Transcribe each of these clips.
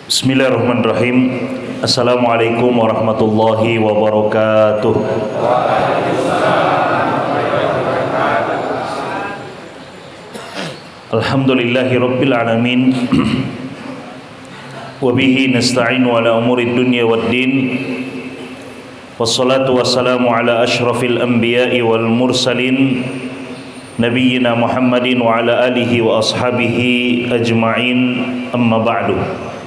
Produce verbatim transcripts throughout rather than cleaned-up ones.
Bismillahirrahmanirrahim. Assalamualaikum warahmatullahi wabarakatuh. Alhamdulillahi rabbil alamin. Wa bihi nasta'inu ala umuri dunya waddin. Wassalatu wassalamu ala ashrafil anbiya'i wal mursalin Nabiyyina Muhammadin wa ala alihi wa ashabihi ajma'in. Amma ba'du.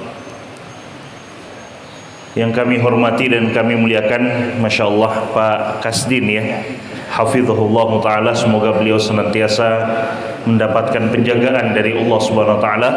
Yang kami hormati dan kami muliakan, Masya Allah, Pak Kasdin ya, hafizahullah ta'ala, semoga beliau senantiasa mendapatkan penjagaan dari Allah subhanahu wa ta'ala.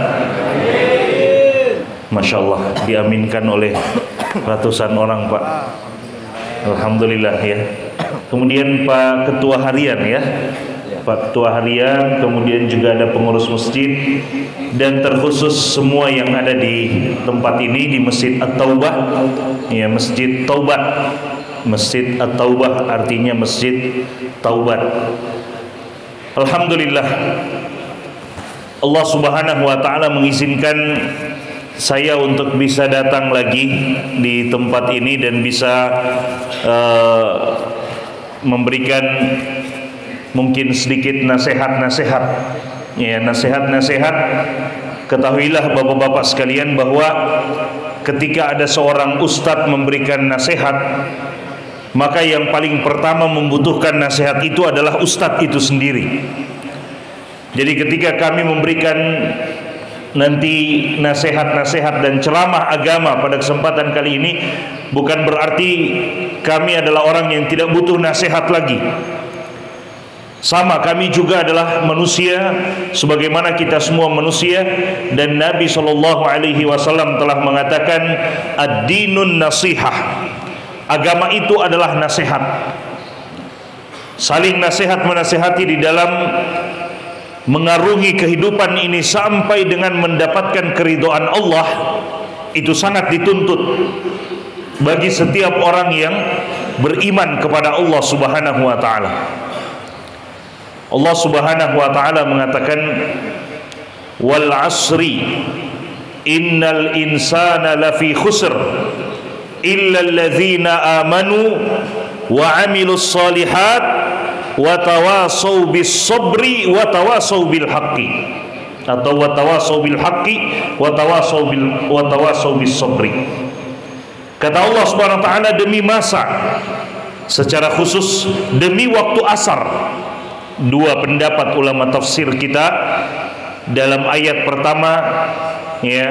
Masya Allah, diaminkan oleh ratusan orang, Pak. Alhamdulillah ya. Kemudian Pak Ketua Harian ya, Pak Ketua Harian, kemudian juga ada pengurus masjid, dan terkhusus semua yang ada di tempat ini di Masjid At-Taubah ya, Masjid Taubat. Masjid At-Taubah artinya Masjid Taubat. Alhamdulillah, Allah Subhanahu wa taala mengizinkan saya untuk bisa datang lagi di tempat ini dan bisa uh, memberikan mungkin sedikit nasihat-nasihat ya, nasihat-nasihat. Ketahuilah bapak-bapak sekalian bahwa ketika ada seorang ustadz memberikan nasihat, maka yang paling pertama membutuhkan nasihat itu adalah ustadz itu sendiri. Jadi ketika kami memberikan nanti nasihat-nasihat dan ceramah agama pada kesempatan kali ini, bukan berarti kami adalah orang yang tidak butuh nasihat lagi. Sama, kami juga adalah manusia sebagaimana kita semua manusia, dan Nabi shallallahu alaihi wasallam telah mengatakan ad-dinun nasihah. Agama itu adalah nasihat. Saling nasihat menasihati di dalam mengarungi kehidupan ini sampai dengan mendapatkan keridhaan Allah, itu sangat dituntut bagi setiap orang yang beriman kepada Allah Subhanahu wa taala. Allah Subhanahu wa taala mengatakan wal asri innal insana lafi khusr illa alladzina amanu wa amilus solihat wa tawasau bis sabri wa tawasau bil haqqi, atau wa tawasau bil haqqi wa tawasau bil wa tawasau bis sabri. Kata Allah Subhanahu wa taala, demi masa, secara khusus demi waktu asar. Dua pendapat ulama tafsir kita dalam ayat pertama ya,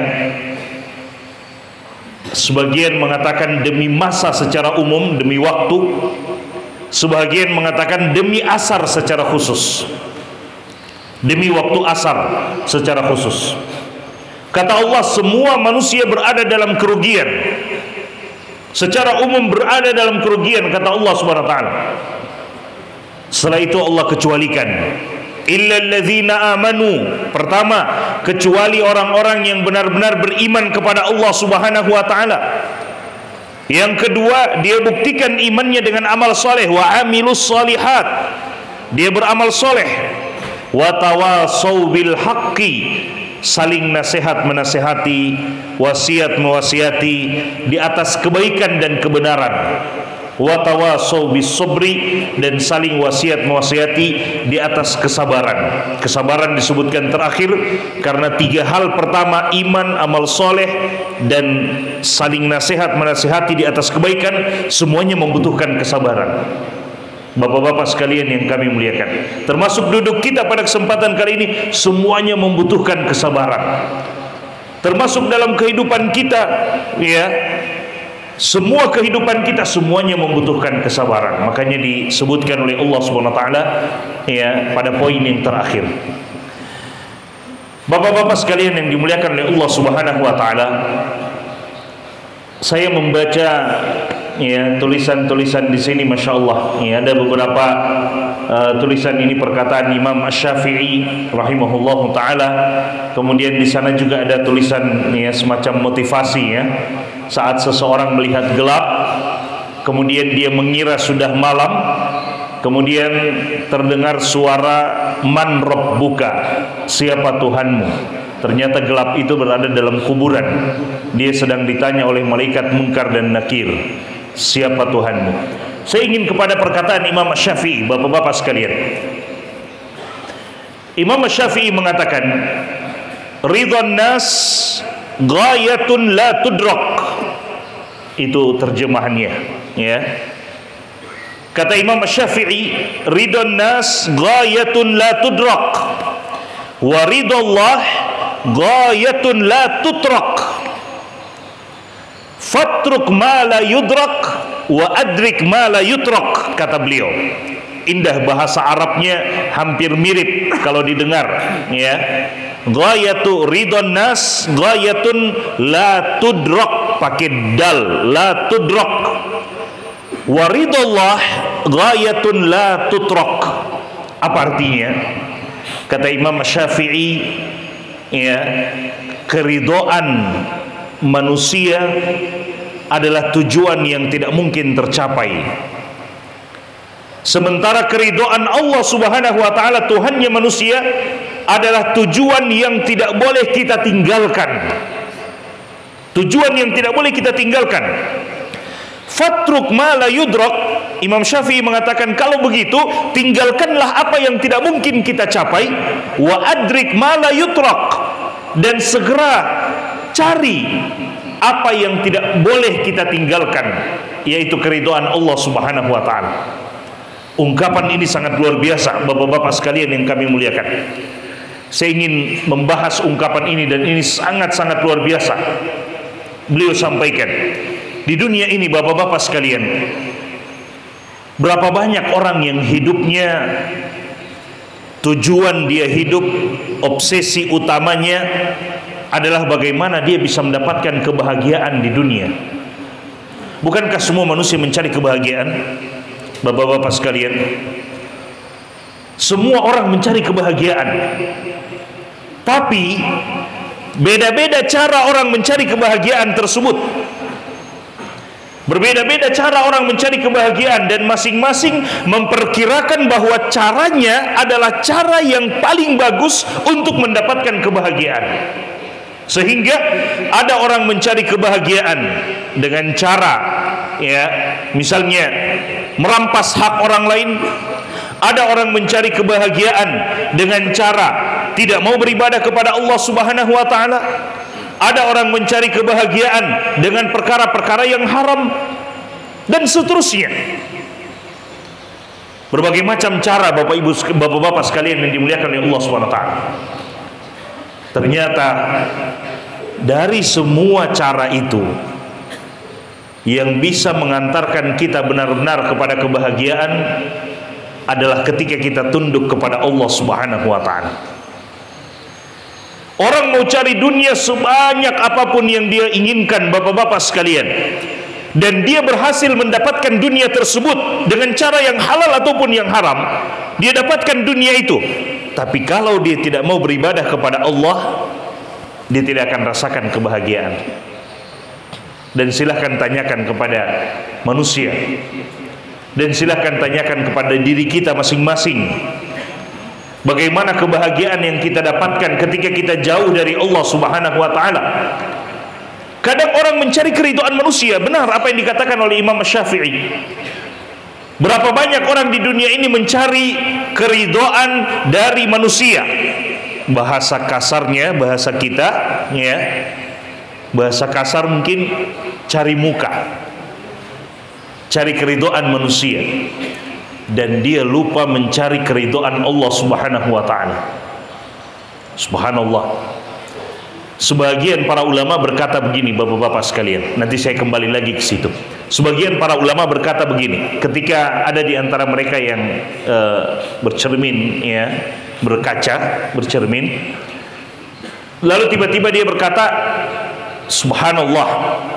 sebagian mengatakan demi masa secara umum, demi waktu. Sebagian mengatakan demi asar secara khusus, demi waktu asar secara khusus. Kata Allah, semua manusia berada dalam kerugian, secara umum berada dalam kerugian, kata Allah Subhanahu wa taala. Setelah itu Allah kecualikan illal ladzina amanu. Pertama, kecuali orang-orang yang benar-benar beriman kepada Allah Subhanahu wa taala. Yang kedua, dia buktikan imannya dengan amal soleh, wa amilus solihat, dia beramal soleh. Wa tawasau bil haqqi, saling nasihat menasihati, wasiat mewasiati di atas kebaikan dan kebenaran. Wa tawasau bis sabri, dan saling wasiat mewasiati di atas kesabaran. Kesabaran disebutkan terakhir karena tiga hal: pertama iman, amal soleh, dan saling nasihat menasihati di atas kebaikan. Semuanya membutuhkan kesabaran. Bapak-bapak sekalian yang kami muliakan, termasuk duduk kita pada kesempatan kali ini, semuanya membutuhkan kesabaran. Termasuk dalam kehidupan kita ya, semua kehidupan kita semuanya membutuhkan kesabaran. Makanya disebutkan oleh Allah Subhanahu wa taala ya pada poin yang terakhir. Bapak-bapak sekalian yang dimuliakan oleh Allah Subhanahu wa taala, saya membaca ya tulisan-tulisan di sini, Masya Allah ya, ada beberapa uh, tulisan ini perkataan Imam Asy-Syafi'i rahimahullahu taala. Kemudian di sana juga ada tulisan ya semacam motivasi ya, saat seseorang melihat gelap, kemudian dia mengira sudah malam, kemudian terdengar suara man rabbuka, siapa Tuhanmu, Ternyata gelap itu berada dalam kuburan. Dia sedang ditanya oleh malaikat Munkar dan Nakir, siapa Tuhanmu? Saya ingin kepada perkataan Imam Syafi'i, bapak-bapak sekalian. Imam Syafi'i mengatakan, ridwan nas ghayatun la tudrak. Itu terjemahannya, ya. Kata Imam Syafi'i, ridwan nas ghayatun la tudrak, wa ridallah ghayatun la tutrak. Fatruk ma la yudrak wa adrik ma la yutrak, kata beliau. Indah bahasa Arabnya, hampir mirip kalau didengar, ya. Ghayatu ridon nas ghayatun la tudrak, pakai dal, la tudrak. Wa ridallah ghayatun la tutrak. Apa artinya? Kata Imam Syafi'i, ya, keridhaan manusia adalah tujuan yang tidak mungkin tercapai, sementara keridhaan Allah Subhanahu wa taala, Tuhannya manusia, adalah tujuan yang tidak boleh kita tinggalkan. Tujuan yang tidak boleh kita tinggalkan. Fatruk ma la yudrak, Imam Syafi'i mengatakan, kalau begitu tinggalkanlah apa yang tidak mungkin kita capai, wa adrik ma la yutrak, dan segera cari apa yang tidak boleh kita tinggalkan, yaitu keridhaan Allah Subhanahu wa taala. Ungkapan ini sangat luar biasa, bapak-bapak sekalian yang kami muliakan. Saya ingin membahas ungkapan ini, dan ini sangat-sangat luar biasa. Beliau sampaikan, di dunia ini bapak-bapak sekalian, berapa banyak orang yang hidupnya, tujuan dia hidup, obsesi utamanya adalah bagaimana dia bisa mendapatkan kebahagiaan di dunia. Bukankah semua manusia mencari kebahagiaan, bapak-bapak sekalian? Semua orang mencari kebahagiaan, tapi beda-beda cara orang mencari kebahagiaan tersebut. Berbeda-beda cara orang mencari kebahagiaan, dan masing-masing memperkirakan bahwa caranya adalah cara yang paling bagus untuk mendapatkan kebahagiaan. Sehingga ada orang mencari kebahagiaan dengan cara, ya, misalnya merampas hak orang lain. Ada orang mencari kebahagiaan dengan cara tidak mau beribadah kepada Allah Subhanahu wa taala. Ada orang mencari kebahagiaan dengan perkara-perkara yang haram, dan seterusnya. Berbagai macam cara, Bapak Ibu, Bapak-bapak sekalian yang dimuliakan oleh Allah Subhanahu wa taala. Ternyata dari semua cara itu, yang bisa mengantarkan kita benar-benar kepada kebahagiaan adalah ketika kita tunduk kepada Allah Subhanahu wa taala. Orang mau cari dunia sebanyak apapun yang dia inginkan, bapak-bapak sekalian, dan dia berhasil mendapatkan dunia tersebut dengan cara yang halal ataupun yang haram, dia dapatkan dunia itu. Tapi kalau dia tidak mau beribadah kepada Allah, dia tidak akan rasakan kebahagiaan. Dan silahkan tanyakan kepada manusia, dan silahkan tanyakan kepada diri kita masing-masing, bagaimana kebahagiaan yang kita dapatkan ketika kita jauh dari Allah Subhanahu wa taala. Kadang orang mencari keridhaan manusia, benar apa yang dikatakan oleh Imam Syafi'i. Berapa banyak orang di dunia ini mencari keridhaan dari manusia. Bahasa kasarnya, bahasa kita, ya, bahasa kasar mungkin cari muka, cari keridhaan manusia, dan dia lupa mencari keridhaan Allah Subhanahu wa taala. Subhanallah. Sebagian para ulama berkata begini, bapak-bapak sekalian, nanti saya kembali lagi ke situ. Sebagian para ulama berkata begini, ketika ada di antara mereka yang uh, bercermin, ya, berkaca, bercermin, lalu tiba-tiba dia berkata, subhanallah,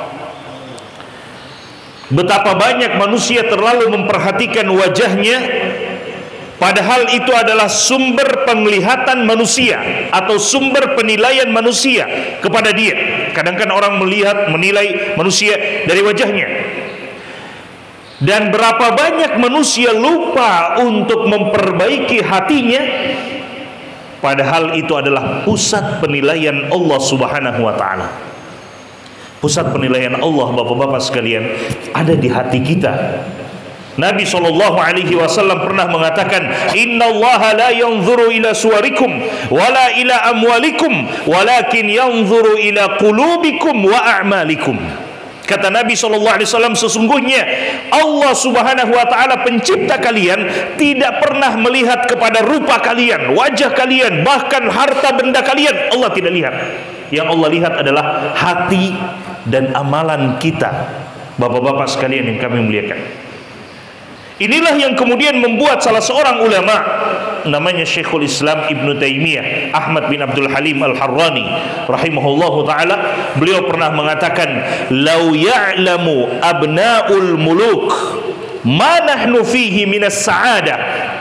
betapa banyak manusia terlalu memperhatikan wajahnya, padahal itu adalah sumber penglihatan manusia atau sumber penilaian manusia kepada dia. Kadang-kadang orang melihat, menilai manusia dari wajahnya. Dan berapa banyak manusia lupa untuk memperbaiki hatinya, Padahal itu adalah pusat penilaian Allah Subhanahu wa taala. Pusat penilaian Allah, Bapak-bapak sekalian, ada di hati kita. Nabi shallallahu alaihi wasallam pernah mengatakan, innallaha la yanzuru ila suwarikum wala ila amwalikum walakin yanzuru ila qulubikum wa a'malikum. Kata Nabi shallallahu alaihi wasallam, sesungguhnya Allah Subhanahu wa taala pencipta kalian tidak pernah melihat kepada rupa kalian, wajah kalian, bahkan harta benda kalian. Allah tidak lihat. Yang Allah lihat adalah hati dan amalan kita. Bapak-bapak sekalian yang kami muliakan, inilah yang kemudian membuat salah seorang ulama, namanya Syekhul Islam Ibnu Taimiyah Ahmad bin Abdul Halim Al-Harrani rahimahullahu ta'ala, beliau pernah mengatakan, lau ya'lamu abna'ul muluk ma nahnu fihi minas sa'adah.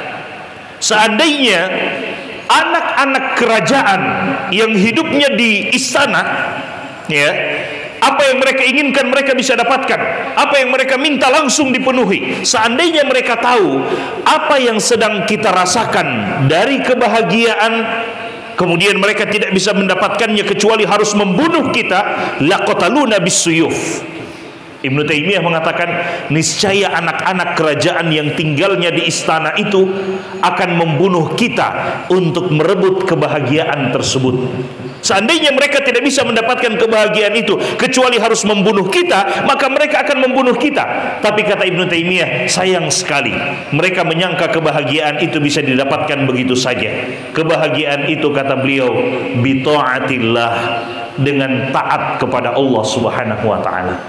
Seandainya anak-anak kerajaan yang hidupnya di istana, ya, apa yang mereka inginkan mereka bisa dapatkan, apa yang mereka minta langsung dipenuhi. Seandainya mereka tahu apa yang sedang kita rasakan dari kebahagiaan, kemudian mereka tidak bisa mendapatkannya kecuali harus membunuh kita, laqataluna bisuyuf. Ibnu Taimiyah mengatakan, niscaya anak-anak kerajaan yang tinggalnya di istana itu akan membunuh kita untuk merebut kebahagiaan tersebut. Seandainya mereka tidak bisa mendapatkan kebahagiaan itu kecuali harus membunuh kita, maka mereka akan membunuh kita. Tapi kata Ibnu Taimiyah, sayang sekali mereka menyangka kebahagiaan itu bisa didapatkan begitu saja. Kebahagiaan itu, kata beliau, bi ta'atillah, dengan taat kepada Allah Subhanahu wa taala.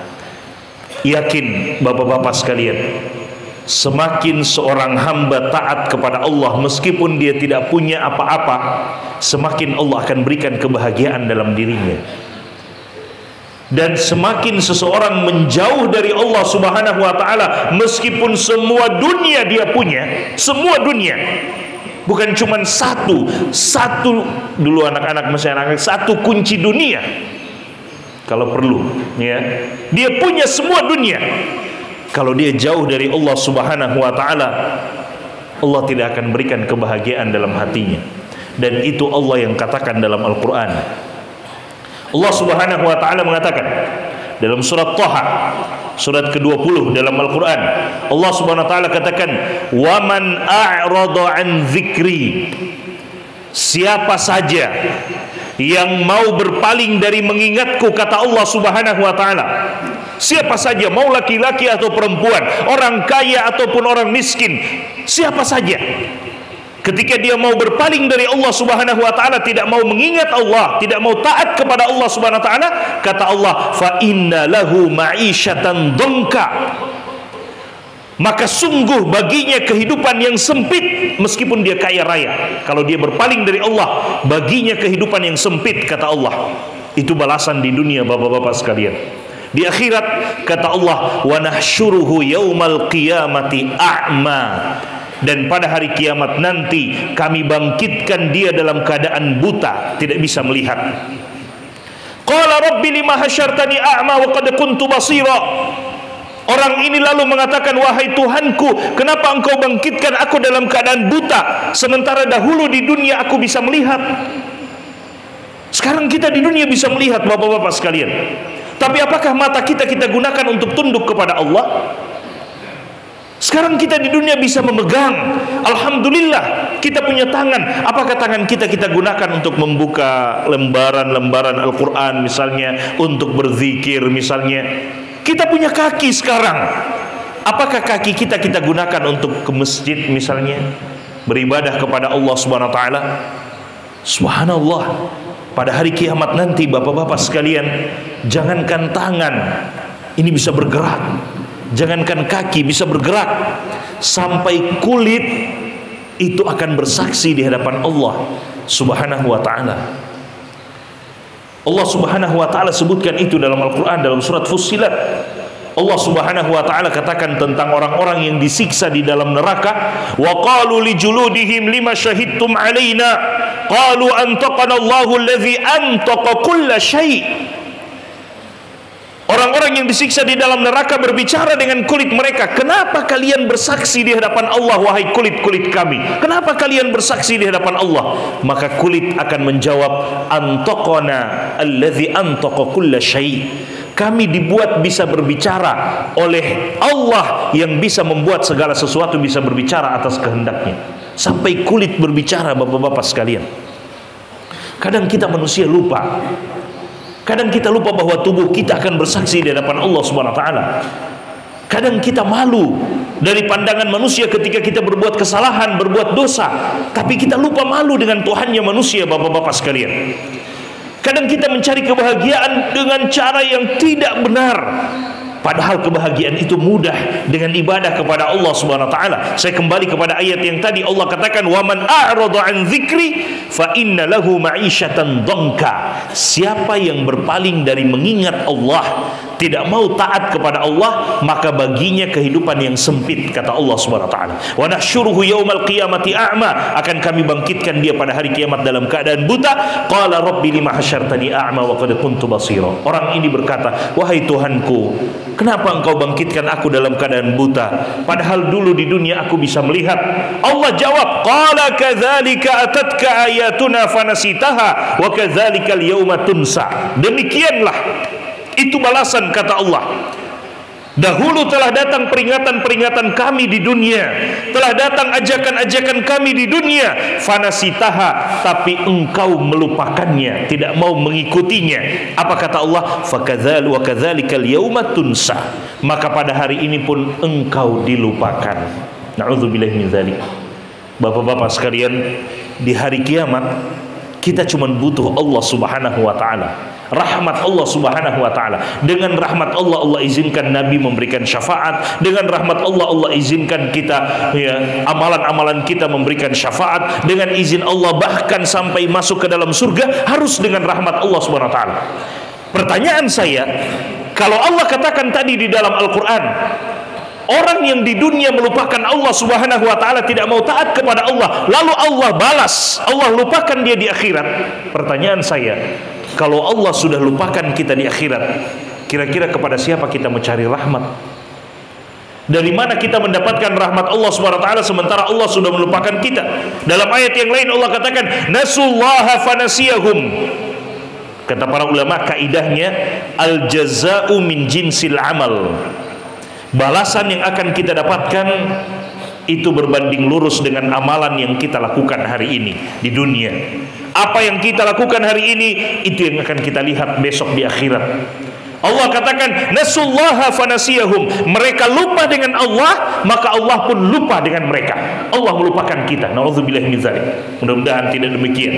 Yakin bapak-bapak sekalian, semakin seorang hamba taat kepada Allah meskipun dia tidak punya apa-apa, semakin Allah akan berikan kebahagiaan dalam dirinya. Dan semakin seseorang menjauh dari Allah Subhanahu wa taala, meskipun semua dunia dia punya, semua dunia, bukan cuma satu, satu dulu anak-anak masih anak, satu kunci dunia. Kalau perlu, ya, dia punya semua dunia. Kalau dia jauh dari Allah Subhanahu wa taala, Allah tidak akan berikan kebahagiaan dalam hatinya. Dan itu Allah yang katakan dalam Al-Qur'an. Allah Subhanahu wa taala mengatakan dalam surat Thaha, surat kedua puluh dalam Al-Qur'an, Allah Subhanahu wa taala katakan, "Wa man a'rada 'an dzikri." Siapa saja yang mau berpaling dari mengingatku, kata Allah Subhanahu wa taala, siapa saja, mau laki-laki atau perempuan, orang kaya ataupun orang miskin, siapa saja, ketika dia mau berpaling dari Allah Subhanahu wa taala, tidak mau mengingat Allah, tidak mau taat kepada Allah Subhanahu wa taala, kata Allah, fa inna lahu ma'isyatan dhanka, maka sungguh baginya kehidupan yang sempit meskipun dia kaya raya. Kalau dia berpaling dari Allah, baginya kehidupan yang sempit, kata Allah. Itu balasan di dunia, bapak-bapak sekalian. Di akhirat, kata Allah, wa nahsyuruhu yaumal qiyamati a'ma, dan pada hari kiamat nanti kami bangkitkan dia dalam keadaan buta, tidak bisa melihat. Qala rabbi lima hasyartani a'ma wa qad kuntu basira. Orang ini lalu mengatakan, wahai Tuhanku, kenapa engkau bangkitkan aku dalam keadaan buta, sementara dahulu di dunia aku bisa melihat. Sekarang kita di dunia bisa melihat, bapak-bapak sekalian. Tapi apakah mata kita kita gunakan untuk tunduk kepada Allah? Sekarang kita di dunia bisa memegang, alhamdulillah, kita punya tangan. Apakah tangan kita kita gunakan untuk membuka lembaran-lembaran Al-Quran misalnya, untuk berzikir misalnya? Kita punya kaki sekarang. Apakah kaki kita kita gunakan untuk ke masjid misalnya, beribadah kepada Allah Subhanahu wa taala? Subhanallah, pada hari kiamat nanti, bapak-bapak sekalian, jangankan tangan ini bisa bergerak, jangankan kaki bisa bergerak, sampai kulit itu akan bersaksi di hadapan Allah Subhanahu wa taala. Allah Subhanahu wa taala sebutkan itu dalam Al-Qur'an, dalam surat Fussilat. Allah Subhanahu wa taala katakan tentang orang-orang yang disiksa di dalam neraka, wa qalu li juludihim lima syahidtum alaina qalu antaqana Allahu allazi antaqa kulla syai'. Orang-orang orang-orang yang disiksa di dalam neraka berbicara dengan kulit mereka, kenapa kalian bersaksi di hadapan Allah, wahai kulit-kulit kami? Kenapa kalian bersaksi di hadapan Allah? Maka kulit akan menjawab, antaqana allazi antaqa kulla syai'. Kami dibuat bisa berbicara oleh Allah yang bisa membuat segala sesuatu bisa berbicara atas kehendaknya. Sampai kulit berbicara, bapak-bapak sekalian. Kadang kita manusia lupa. Kadang kita lupa bahwa tubuh kita akan bersaksi di hadapan Allah Subhanahu wa taala. Kadang kita malu dari pandangan manusia ketika kita berbuat kesalahan, berbuat dosa, tapi kita lupa malu dengan Tuhannya manusia, bapak-bapak sekalian. Kadang kita mencari kebahagiaan dengan cara yang tidak benar, padahal kebahagiaan itu mudah dengan ibadah kepada Allah Subhanahu wa taala. Saya kembali kepada ayat yang tadi Allah katakan, "Wa man a'rada 'an dzikri fa inna lahu ma'isyatan dhanka." Siapa yang berpaling dari mengingat Allah, tidak mau taat kepada Allah, maka baginya kehidupan yang sempit, kata Allah Subhanahu wa taala. Wa nahsyuruhu yaumal qiyamati a'ma, akan kami bangkitkan dia pada hari kiamat dalam keadaan buta. Qala rabbi lima hasyartani a'ma wa qad kuntu basira. Orang ini berkata, wahai Tuhanku, kenapa engkau bangkitkan aku dalam keadaan buta, padahal dulu di dunia aku bisa melihat? Allah jawab, qala kadzalika atatka ayatuna fanasitaha wa kadzalika al-yauma tunsa. Demikianlah itu balasan, kata Allah. Dahulu telah datang peringatan-peringatan kami di dunia, telah datang ajakan-ajakan kami di dunia, fanasitaha, tapi engkau melupakannya, tidak mau mengikutinya. Apa kata Allah? Fakadzal wa kadzalikal yauma tunsa. Maka pada hari ini pun engkau dilupakan. Na'udzubillahi min dzalik. Bapak-bapak sekalian, di hari kiamat kita cuma butuh Allah Subhanahu wa taala, rahmat Allah Subhanahu wa taala. Dengan rahmat Allah, Allah izinkan Nabi memberikan syafaat. Dengan rahmat Allah, Allah izinkan kita, ya, amalan-amalan kita memberikan syafaat. Dengan izin Allah bahkan sampai masuk ke dalam surga harus dengan rahmat Allah Subhanahu wa taala. Pertanyaan saya, kalau Allah katakan tadi di dalam Al-Qur'an, orang yang di dunia melupakan Allah Subhanahu wa taala, tidak mau taat kepada Allah, lalu Allah balas, Allah lupakan dia di akhirat. Pertanyaan saya, kalau Allah sudah lupakan kita di akhirat, kira-kira kepada siapa kita mencari rahmat? Dari mana kita mendapatkan rahmat Allah Subhanahu wa taala sementara Allah sudah melupakan kita? Dalam ayat yang lain Allah katakan, nasullaha fanasiyahum. Kata para ulama, kaidahnya al jazaa'u min jinsil amal. Balasan yang akan kita dapatkan itu berbanding lurus dengan amalan yang kita lakukan hari ini di dunia. Apa yang kita lakukan hari ini, itu yang akan kita lihat besok di akhirat. Allah katakan, nasullaha fanasiyahum. Mereka lupa dengan Allah, maka Allah pun lupa dengan mereka. Allah melupakan kita. Na'udzubillahi min dzalik. Mudah-mudahan tidak demikian.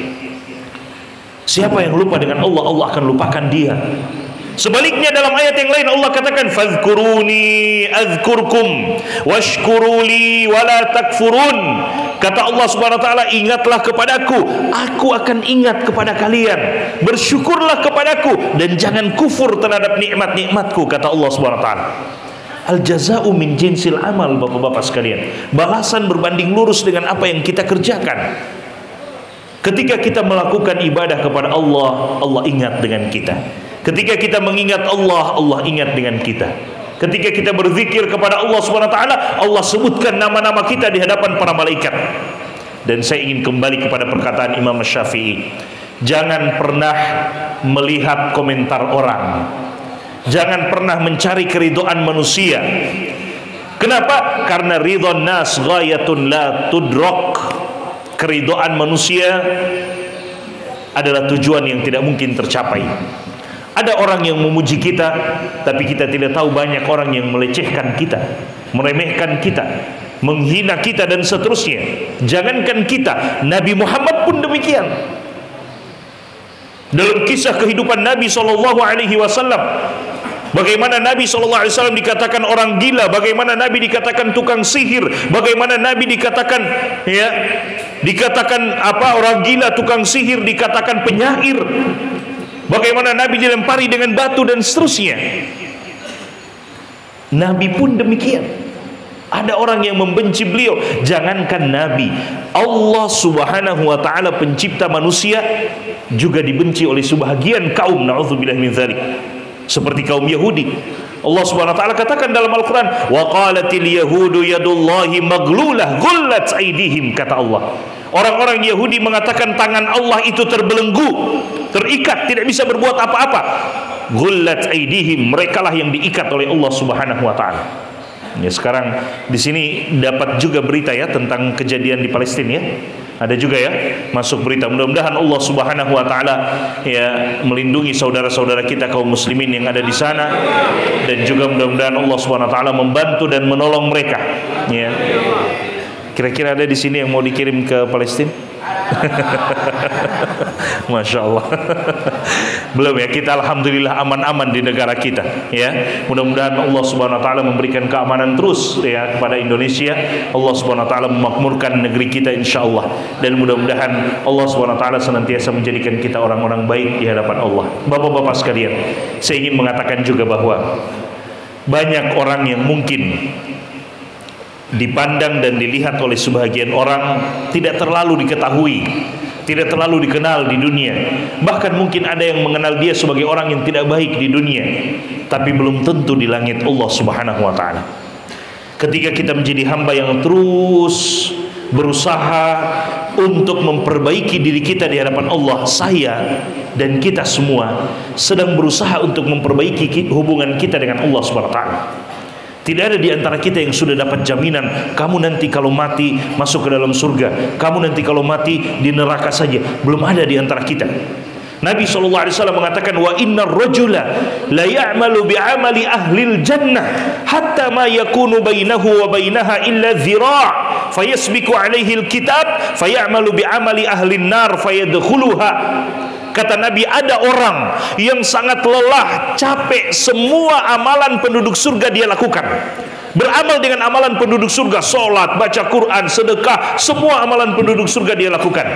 Siapa yang lupa dengan Allah, Allah akan lupakan dia. Sebaliknya dalam ayat yang lain Allah katakan, fadhkuruni azkurkum washkuruli wala takfurun. Kata Allah Subhanahu wa taala, ingatlah kepadaku, aku akan ingat kepada kalian. Bersyukurlah kepadaku dan jangan kufur terhadap nikmat-nikmatku, kata Allah Subhanahu wa taala. Al jazaa'u min jinsil amal, bapak-bapak sekalian. Balasan berbanding lurus dengan apa yang kita kerjakan. Ketika kita melakukan ibadah kepada Allah, Allah ingat dengan kita. Ketika kita mengingat Allah, Allah ingat dengan kita. Ketika kita berzikir kepada Allah Subhanahu wa taala, Allah sebutkan nama-nama kita di hadapan para malaikat. Dan saya ingin kembali kepada perkataan Imam Syafi'i. Jangan pernah melihat komentar orang. Jangan pernah mencari keridhaan manusia. Kenapa? Karena ridhon nas ghayatun la tudrak. Keridhaan manusia adalah tujuan yang tidak mungkin tercapai. Ada orang yang memuji kita, tapi kita tidak tahu banyak orang yang melecehkan kita, meremehkan kita, menghina kita dan seterusnya. Jangankan kita, Nabi Muhammad pun demikian. Dalam kisah kehidupan Nabi shallallahu alaihi wasallam, bagaimana Nabi shallallahu alaihi wasallam dikatakan orang gila, bagaimana Nabi dikatakan tukang sihir, bagaimana Nabi dikatakan ya, dikatakan apa, orang gila, tukang sihir, dikatakan penyair. Bagaimana Nabi dilempari dengan batu dan seterusnya. Nabi pun demikian. Ada orang yang membenci beliau. Jangankan Nabi, Allah Subhanahu wa taala pencipta manusia juga dibenci oleh sebahagian kaum. Na'udzubillahi min dzalik. seperti kaum Yahudi. Allah Subhanahu wa taala katakan dalam Al-Qur'an, wa qalatil yahudu yadullahi maglulah ghullat aydihim, kata Allah. Orang-orang Yahudi mengatakan tangan Allah itu terbelenggu, terikat, tidak bisa berbuat apa-apa. Ghullat aydihim, merekalah yang diikat oleh Allah Subhanahu wa taala. Ya, sekarang di sini dapat juga berita ya tentang kejadian di Palestina ya. Ada juga ya masuk berita. Mudah-mudahan Allah Subhanahu wa taala ya melindungi saudara-saudara kita kaum muslimin yang ada di sana, dan juga mudah-mudahan Allah Subhanahu wa taala membantu dan menolong mereka ya. Kira-kira ada di sini yang mau dikirim ke Palestina? Masya Allah. Belum ya, kita alhamdulillah aman-aman di negara kita ya. Mudah-mudahan Allah Subhanahu wa taala memberikan keamanan terus ya kepada Indonesia. Allah Subhanahu wa taala memakmurkan negeri kita insyaallah, dan mudah-mudahan Allah Subhanahu wa taala senantiasa menjadikan kita orang-orang baik di hadapan Allah. Bapak-bapak sekalian, saya ingin mengatakan juga bahwa banyak orang yang mungkin dipandang dan dilihat oleh sebagian orang tidak terlalu diketahui, tidak terlalu dikenal di dunia. Bahkan mungkin ada yang mengenal dia sebagai orang yang tidak baik di dunia, tapi belum tentu di langit Allah Subhanahu wa taala. Ketika kita menjadi hamba yang terus berusaha untuk memperbaiki diri kita di hadapan Allah, saya dan kita semua sedang berusaha untuk memperbaiki hubungan kita dengan Allah Subhanahu wa taala. Tidak ada di antara kita yang sudah dapat jaminan kamu nanti kalau mati masuk ke dalam surga, kamu nanti kalau mati di neraka saja. Belum ada di antara kita. Nabi shallallahu alaihi wasallam mengatakan, wa innar rajula la ya'malu bi'amali ahlil jannah hatta ma yakunu bainahu wa bainaha illa dhira' fayasbiqu alaihi alkitab fayamalu bi'amali ahlin nar fayadkhuluha. Kata Nabi, ada orang yang sangat lelah, capek, semua amalan penduduk surga dia lakukan, beramal dengan amalan penduduk surga, sholat, baca Quran, sedekah, semua amalan penduduk surga dia lakukan,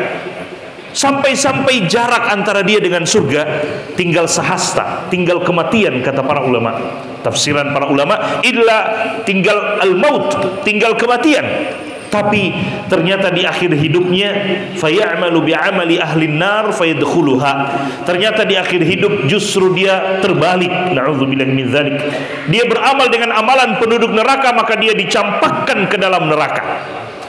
sampai-sampai jarak antara dia dengan surga tinggal sehasta, tinggal kematian. Kata para ulama, tafsiran para ulama, illa tinggal al-maut, tinggal kematian. Tapi ternyata di akhir hidupnya fayamalu bi'amali ahlin nar fayadkhuluha. Ternyata di akhir hidup justru dia terbalik. Na'udzubillahi min dzalik. Dia beramal dengan amalan penduduk neraka, maka dia dicampakkan ke dalam neraka.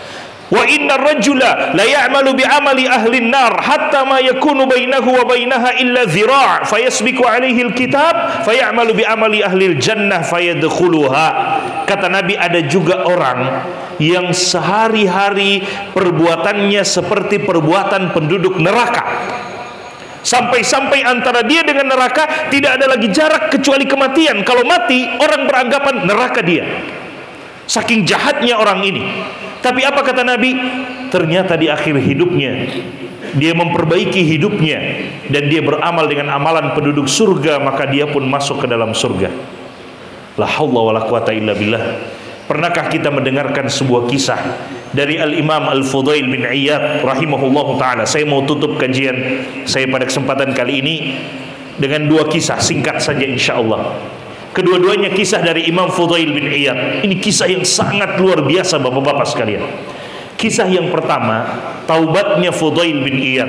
Wa innar rajula la ya'malu bi'amali ahlin nar hatta ma yakunu bainahu wa bainaha illa dhira' fayasbiqu alaihi alkitab fayamalu bi'amali ahlil jannah fayadkhuluha. Kata Nabi, ada juga orang yang sehari-hari perbuatannya seperti perbuatan penduduk neraka, sampai-sampai antara dia dengan neraka tidak ada lagi jarak kecuali kematian. Kalau mati, orang beranggapan neraka dia, saking jahatnya orang ini. Tapi apa kata Nabi? Ternyata di akhir hidupnya dia memperbaiki hidupnya dan dia beramal dengan amalan penduduk surga, maka dia pun masuk ke dalam surga. La haula wala quwata illa billah. Pernahkah kita mendengarkan sebuah kisah dari Al-Imam Al-Fudail bin Iyad rahimahullahu ta'ala? Saya mau tutup kajian saya pada kesempatan kali ini dengan dua kisah singkat saja insyaallah. Kedua-duanya kisah dari Imam Fudail bin Iyad. Ini kisah yang sangat luar biasa bapak-bapak sekalian. Kisah yang pertama, taubatnya Fudail bin Iyad.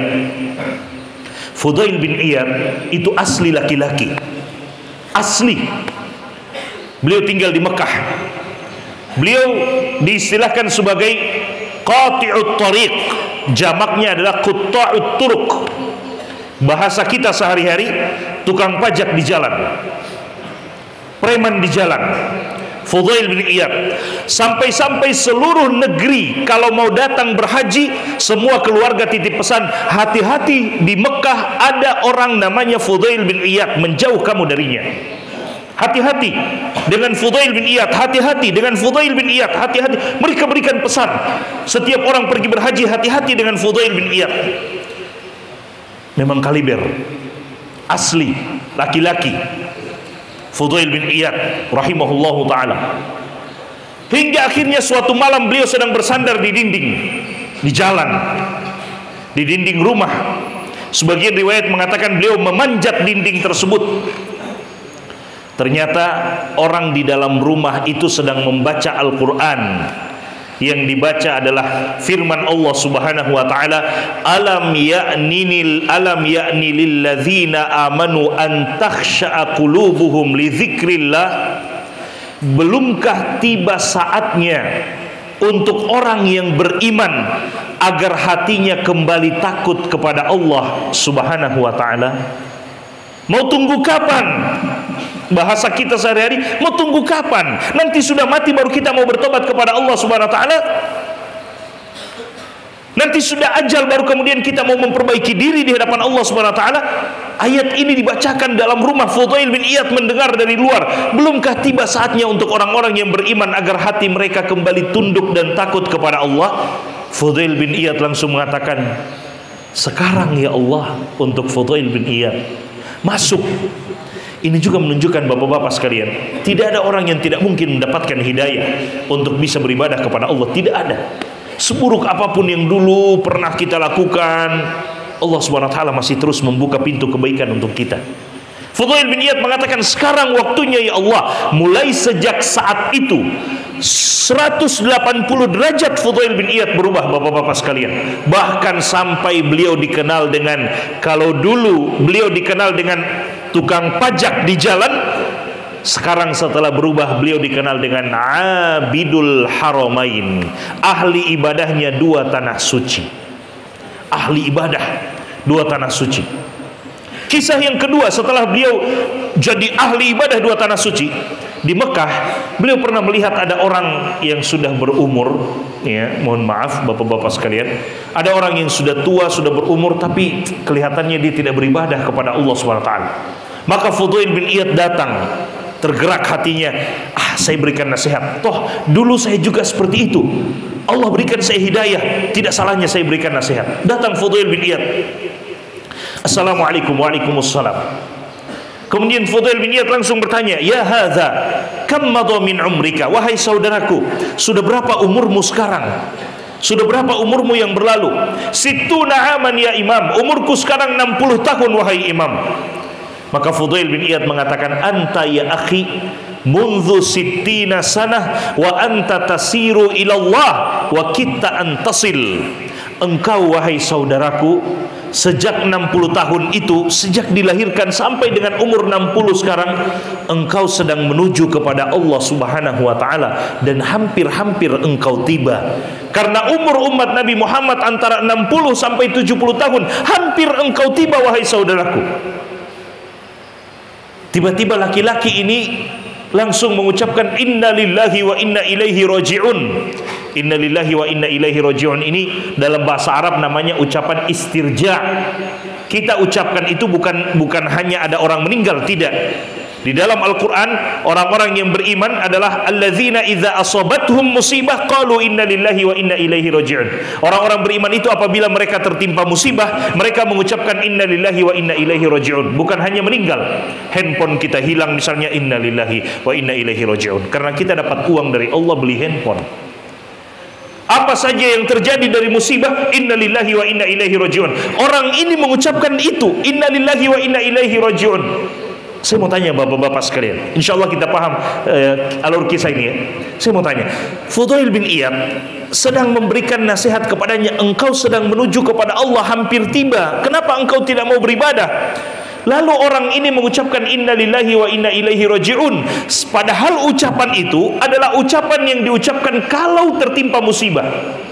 Fudail bin Iyad itu asli laki-laki, asli. Beliau tinggal di Mekah. Beliau diistilahkan sebagai qati'ut tariq, jamaknya adalah qutta'ut turuq. Bahasa kita sehari-hari, tukang pajak di jalan, preman di jalan. Fudail bin Iyad sampai-sampai seluruh negeri kalau mau datang berhaji, semua keluarga titip pesan, hati-hati di Mekah ada orang namanya Fudail bin Iyad, menjauh kamu darinya. Hati-hati dengan Fudail bin Iyad, hati-hati dengan Fudail bin Iyad, hati-hati. Mereka berikan pesan setiap orang pergi berhaji, hati-hati dengan Fudail bin Iyad. Memang kaliber asli laki-laki Fudail bin Iyad rahimahullahu ta'ala. Hingga akhirnya suatu malam beliau sedang bersandar di dinding, di jalan, di dinding rumah. Sebagian riwayat mengatakan beliau memanjat dinding tersebut. Ternyata orang di dalam rumah itu sedang membaca Al-Quran. Yang dibaca adalah firman Allah Subhanahu wa taala, alam ya'ninil alam ya'ni lil ladzina amanu an takhsha'a qulubuhum li dzikrillah. Belumkah tiba saatnya untuk orang yang beriman agar hatinya kembali takut kepada Allah Subhanahu wa taala? Mau tunggu kapan? Bahasa kita sehari-hari, mau tunggu kapan? Nanti sudah mati baru kita mau bertobat kepada Allah Subhanahu wa taala? Nanti sudah ajal baru kemudian kita mau memperbaiki diri di hadapan Allah Subhanahu wa taala? Ayat ini dibacakan dalam rumah Fudail bin Iyad mendengar dari luar. Belumkah tiba saatnya untuk orang-orang yang beriman agar hati mereka kembali tunduk dan takut kepada Allah? Fudail bin Iyad langsung mengatakan, sekarang ya Allah untuk Fudail bin Iyad. Masuk. Ini juga menunjukkan bapak-bapak sekalian, tidak ada orang yang tidak mungkin mendapatkan hidayah untuk bisa beribadah kepada Allah. Tidak ada. Seburuk apapun yang dulu pernah kita lakukan, Allah subhanahu wa taala masih terus membuka pintu kebaikan untuk kita. Fudail bin Iyad mengatakan, sekarang waktunya ya Allah. Mulai sejak saat itu seratus delapan puluh derajat Fudail bin Iyad berubah bapak-bapak sekalian. Bahkan sampai beliau dikenal dengan, kalau dulu beliau dikenal dengan tukang pajak di jalan, sekarang setelah berubah beliau dikenal dengan Abidul Haramain, ahli ibadahnya dua tanah suci. Ahli ibadah dua tanah suci. Kisah yang kedua, setelah beliau jadi ahli ibadah dua tanah suci, di Mekah beliau pernah melihat ada orang yang sudah berumur, ya, mohon maaf bapak-bapak sekalian, ada orang yang sudah tua, sudah berumur, tapi kelihatannya dia tidak beribadah kepada Allah subhanahu wa taala. Maka Fudail bin Iyad datang, tergerak hatinya, ah saya berikan nasihat, toh dulu saya juga seperti itu, Allah berikan saya hidayah, tidak salahnya saya berikan nasihat. Datang Fudail bin Iyad, assalamualaikum. Waalaikumsalam. Kemudian Fudail bin Iyad langsung bertanya, ya hadza kam madha min umrika, wahai saudaraku, sudah berapa umurmu sekarang? Sudah berapa umurmu yang berlalu? Sittuna aman ya imam, umurku sekarang enam puluh tahun wahai imam. Maka Fudail bin Iyad mengatakan, anta ya akhi mundu sittina sanah wa anta tasiru ilallah wa kita antasil. Engkau wahai saudaraku, sejak enam puluh tahun itu, sejak dilahirkan sampai dengan umur enam puluh sekarang, engkau sedang menuju kepada Allah subhanahu wa ta'ala, dan hampir-hampir engkau tiba. Karena umur umat Nabi Muhammad antara enam puluh sampai tujuh puluh tahun, hampir engkau tiba wahai saudaraku. Tiba-tiba laki-laki ini langsung mengucapkan inna lillahi wa inna ilaihi raji'un. Inna lillahi wa inna ilaihi raji'un ini dalam bahasa Arab namanya ucapan istirja. Kita ucapkan itu bukan bukan hanya ada orang meninggal, tidak. Di dalam Al-Quran, orang-orang yang beriman adalah alladzina idza asabathum musibah qalu inna lillahi wa inna ilaihi raji'un. Orang-orang beriman itu apabila mereka tertimpa musibah, mereka mengucapkan inna lillahi wa inna ilaihi raji'un. Bukan hanya meninggal, handphone kita hilang misalnya, inna lillahi wa inna ilaihi raji'un. Karena kita dapat uang dari Allah beli handphone. Apa saja yang terjadi dari musibah, inna lillahi wa inna ilaihi raji'un. Orang ini mengucapkan itu, inna lillahi wa inna ilaihi raji'un. Saya mau tanya bapak-bapak sekalian, insya Allah kita paham uh, alur kisah ini ya. Saya mau tanya, Fudail bin Iyad sedang memberikan nasihat kepadanya, engkau sedang menuju kepada Allah, hampir tiba, kenapa engkau tidak mau beribadah? Lalu orang ini mengucapkan inna lillahi wa inna ilaihi raji'un, padahal ucapan itu adalah ucapan yang diucapkan kalau tertimpa musibah.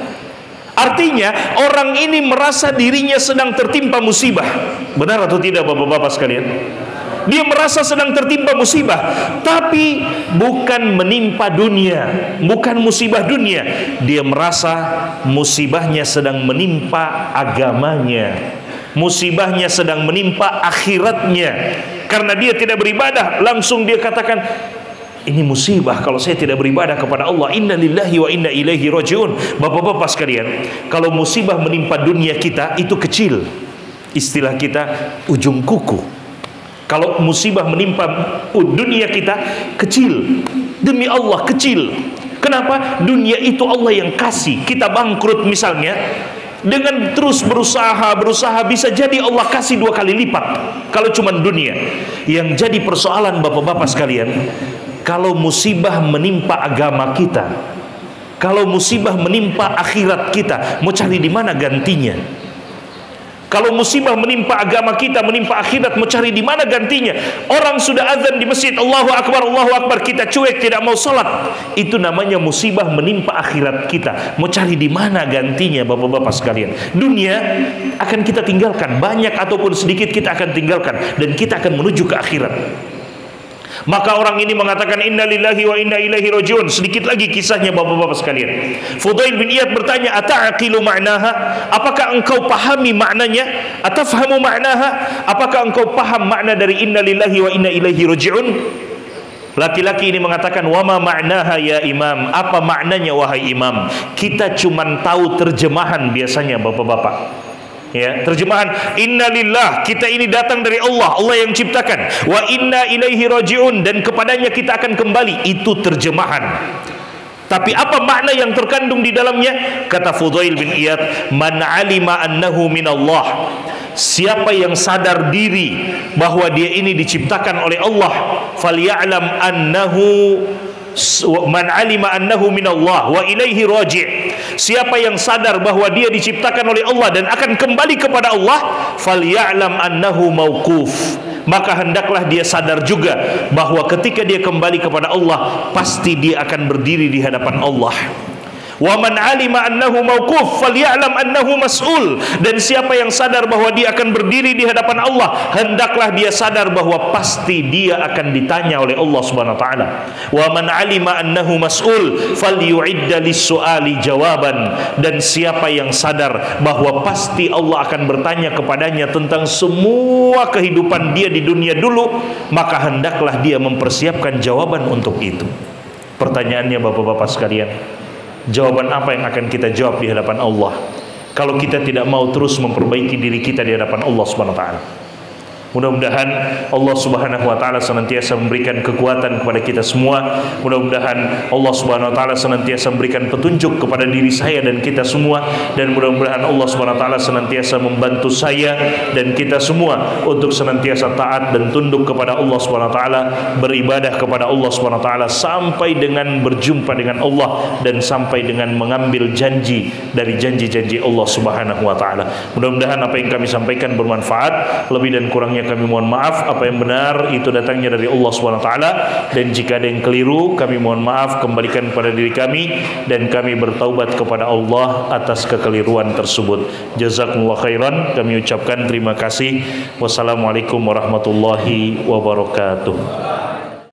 Artinya orang ini merasa dirinya sedang tertimpa musibah. Benar atau tidak bapak-bapak sekalian? Dia merasa sedang tertimpa musibah, tapi bukan menimpa dunia, bukan musibah dunia. Dia merasa musibahnya sedang menimpa agamanya, musibahnya sedang menimpa akhiratnya. Karena dia tidak beribadah, langsung dia katakan, ini musibah kalau saya tidak beribadah kepada Allah. Inna lillahi wa inna ilaihi raji'un. Bapak-bapak sekalian, kalau musibah menimpa dunia kita itu kecil, istilah kita ujung kuku. Kalau musibah menimpa dunia kita kecil, demi Allah kecil. Kenapa? Dunia itu Allah yang kasih. Kita bangkrut misalnya, dengan terus berusaha berusaha bisa jadi Allah kasih dua kali lipat. Kalau cuma dunia. Yang jadi persoalan bapak-bapak sekalian, kalau musibah menimpa agama kita, Kalau musibah menimpa akhirat kita, mau cari di mana gantinya? Kalau musibah menimpa agama kita, menimpa akhirat, mau cari di mana gantinya? Orang sudah azan di masjid, Allahu Akbar, Allahu Akbar, kita cuek, tidak mau salat. Itu namanya musibah menimpa akhirat kita. Mau cari di mana gantinya, bapak-bapak sekalian? Dunia akan kita tinggalkan, banyak ataupun sedikit kita akan tinggalkan, dan kita akan menuju ke akhirat. Maka orang ini mengatakan inna lillahi wa inna ilaihi rajiun. Sedikit lagi kisahnya bapak-bapak sekalian. Fudail bin Iyad bertanya, ata'aqilu ma'naha? Apakah engkau pahami maknanya? Atafhamu ma'naha? Apakah engkau paham makna dari inna lillahi wa inna ilaihi rajiun? Laki-laki ini mengatakan, wama ma'naha ya imam? Apa maknanya wahai imam? Kita cuman tahu terjemahan biasanya bapak-bapak. Ya, terjemahan inna lillah, kita ini datang dari Allah, Allah yang ciptakan. Wa inna ilaihi rajiun, dan kepadanya kita akan kembali. Itu terjemahan. Tapi apa makna yang terkandung di dalamnya? Kata Fudail bin Iyad, man alima annahu minallah. Siapa yang sadar diri bahwa dia ini diciptakan oleh Allah, falya'lam annahu man alima annahu minallah wa ilaihi raji'. Siapa yang sadar bahwa dia diciptakan oleh Allah dan akan kembali kepada Allah, falya'lam annahu mauquf. Maka hendaklah dia sadar juga bahwa ketika dia kembali kepada Allah, pasti dia akan berdiri di hadapan Allah. Wa man alima annahu mauquf falya'lam annahu mas'ul. Dan siapa yang sadar bahwa dia akan berdiri di hadapan Allah, hendaklah dia sadar bahwa pasti dia akan ditanya oleh Allah Subhanahu wa taala. Wa man alima annahu mas'ul falyu'idda lis-su'ali jawaban. Dan siapa yang sadar bahwa pasti Allah akan bertanya kepadanya tentang semua kehidupan dia di dunia dulu, maka hendaklah dia mempersiapkan jawaban untuk itu. Pertanyaannya bapak-bapak sekalian, jawaban apa yang akan kita jawab di hadapan Allah kalau kita tidak mau terus memperbaiki diri kita di hadapan Allah Subhanahu wa taala? Mudah-mudahan Allah Subhanahu wa taala senantiasa memberikan kekuatan kepada kita semua. Mudah-mudahan Allah Subhanahu wa taala senantiasa memberikan petunjuk kepada diri saya dan kita semua, dan mudah-mudahan Allah Subhanahu wa taala senantiasa membantu saya dan kita semua untuk senantiasa taat dan tunduk kepada Allah Subhanahu wa taala, beribadah kepada Allah Subhanahu wa taala sampai dengan berjumpa dengan Allah dan sampai dengan mengambil janji dari janji-janji Allah Subhanahu wa taala. Mudah-mudahan apa yang kami sampaikan bermanfaat. Lebih dan kurangnya kami mohon maaf. Apa yang benar itu datangnya dari Allah Subhanahu wa taala, dan jika ada yang keliru kami mohon maaf, kembalikan pada diri kami, dan kami bertaubat kepada Allah atas kekeliruan tersebut. Jazakumullah khairan. Kami ucapkan terima kasih. Wassalamualaikum warahmatullahi wabarakatuh.